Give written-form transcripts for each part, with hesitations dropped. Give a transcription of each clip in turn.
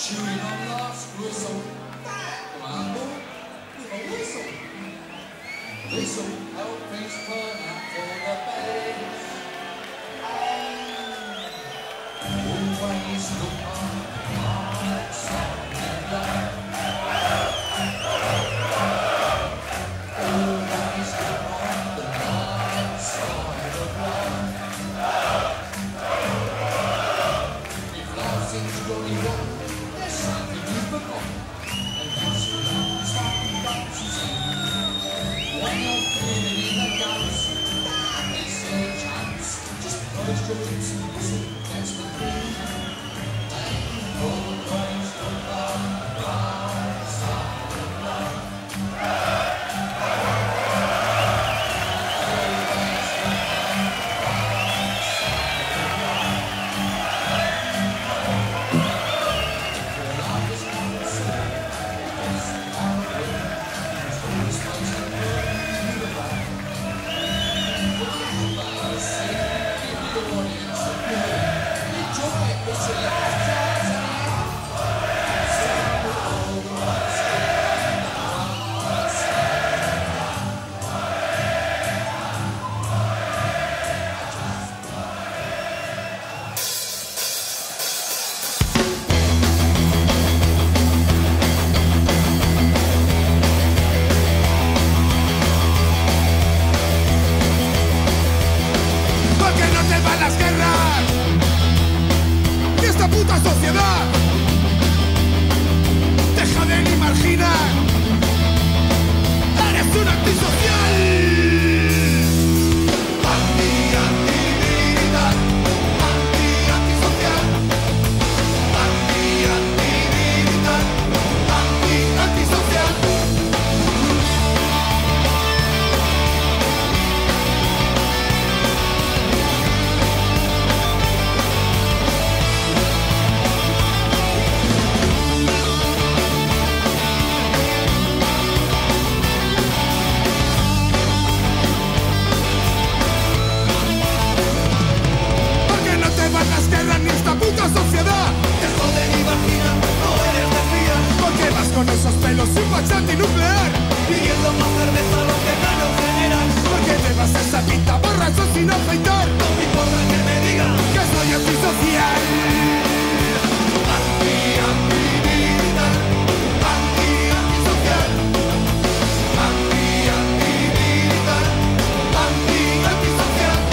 chewing on last whistle. Ramble with a whistle. This'll help things turn out for the best. Always look on the right side of life. Always look on the right side of life. If life seems really wrong, there's something you've forgotten. And that's the last time that's the same. When you're feeling in the guts, it's your chance. Just close your lips and listen. That's the thing. Always look on the right side of life. Always look on the right side of life. If your life is uncertain, it's horrible. It's always supposed to burn you alive. Whatever you say, give your audience a good. Enjoy it, it's a life chance and Porque no te van las guerras y esta puta sociedad. Deja de ni marginar. Eres un antisocial. Anti-militar, anti-antisocial. Anti-militar, anti-antisocial. Porque no te van las guerras ni esta puta sociedad. Te joden y vaginan, no eres de fiar. Porque vas con esos pelos y un watch antinuclear. Pidiendo más cerveza lo que gano general. Porque llevas esa pinta borracho sin afeitar. No me importa que me digan que soy antisocial. Anti-militar, anti-antisocial. Anti-militar, anti-antisocial.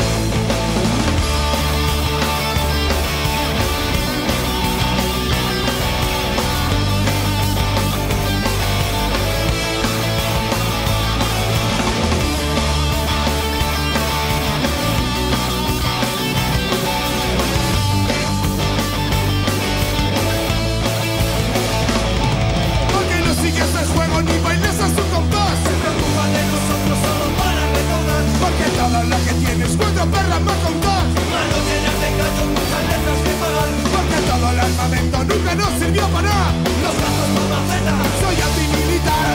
Porque no sigues el juego ni bailes a su compás. Se preocupan de nosotros solo para recaudar. Porque todo lo que tienes cuatro perras más contar. Manos llenas de callos, muchas letras que pagar. Porque todo el armamento nunca nos sirvió para nada. Los brazos por maceta, soy antimilitar.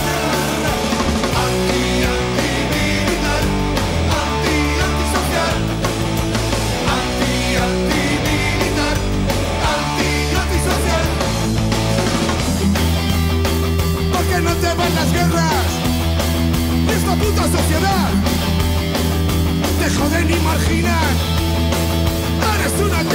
Anti-antimilitar, anti-antisocial. Anti-antimilitar, anti-antisocial. Porque no te van las guerras y esta puta sociedad. Te joden y marginan. Eres una